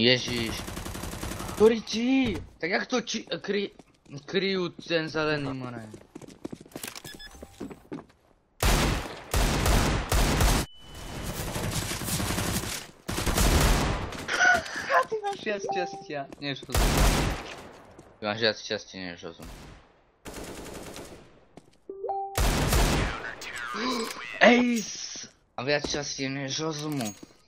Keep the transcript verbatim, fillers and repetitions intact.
Ježíš. Toriči! Tak jak to či kry, kryju ten zelený more? Ty máš viac šťastia, než rozum. Ty máš viac šťastia, než rozum. Ace! A viac šťastia, než rozumu.